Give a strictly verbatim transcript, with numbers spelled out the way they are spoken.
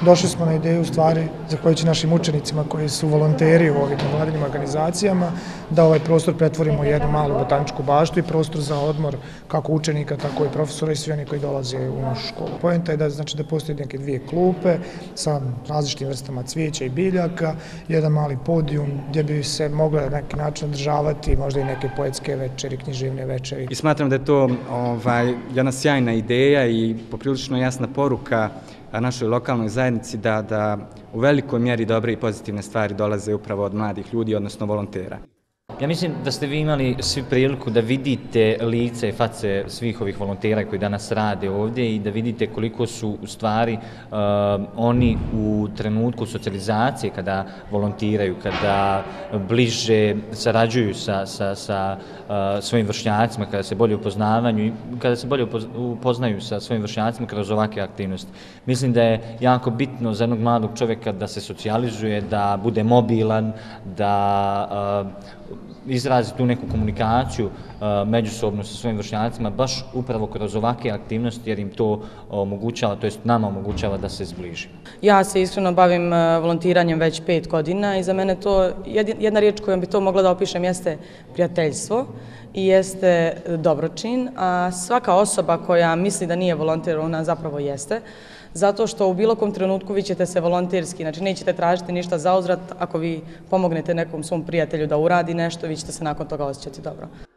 došli smo na ideju u stvari, zahvaljujući našim učenicima koji su volonteri u ovim nevladinim organizacijama, da ovaj prostor pretvorimo u jednu malu botaničku baštu i prostor za odmor kako učenika, tako i profesora i svi oni koji dolaze u našu školu. Poenta je da, znači, da postoji neke dvije klupe sa različitim vrstama cvijeća i biljaka, jedan mali podijum gdje bi se mogle na neki način održavati možda i neke poetske večeri, književne večeri. I smatram da je to ovaj, jedna sjajna ideja i poprilično jasna poruka našoj lokalnoj zajednici da, da u velikoj mjeri dobre i pozitivne stvari dolaze upravo od mladih ljudi, odnosno volontera. Ja mislim da ste vi imali svi priliku da vidite lice i face svih ovih volontera koji danas rade ovdje i da vidite koliko su u stvari uh, oni u trenutku socijalizacije kada volontiraju, kada bliže sarađuju sa, sa, sa uh, svojim vršnjacima, kada se bolje upoznavaju i kada se bolje upoznaju sa svojim vršnjacima kroz ovakve aktivnosti. Mislim da je jako bitno za jednog mladog čovjeka da se socijalizuje, da bude mobilan, da uh, izrazi tu neku komunikaciju uh, međusobno sa svojim vršnjacima, baš upravo kroz ovakve aktivnosti jer im to omogućava, to jest nama omogućava da se zbliži. Ja se iskreno bavim volontiranjem već pet godina i za mene to, jedna riječ kojom bi to mogla da opišem jeste prijateljstvo i jeste dobročin, a svaka osoba koja misli da nije volonter, ona zapravo jeste. Zato što u bilo kom trenutku vi ćete se volonterski, znači nećete tražiti ništa za uzvrat, ako vi pomognete nekom svom prijatelju da uradi nešto, vi ćete se nakon toga osjećati dobro.